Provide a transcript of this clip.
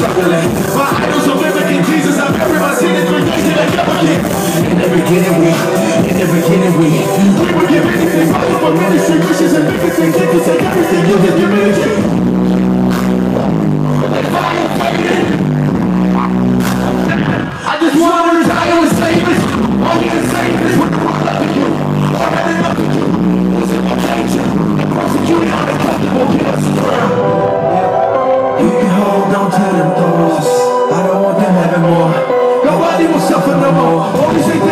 struggling. My idols are mimicking Jesus. I've buried my sin in 3 days and I never get. In the beginning we would give anything possible for ministry, wishes and everything. Take to take everything, you just give me the key. I just want to retire with slavery. All you can say is what the world love to you. I had enough of you. Was it my nature? And prosecuting uncomfortable kills the world. You can hold on to them thoughts. I don't want them having more. Nobody will suffer no more. Always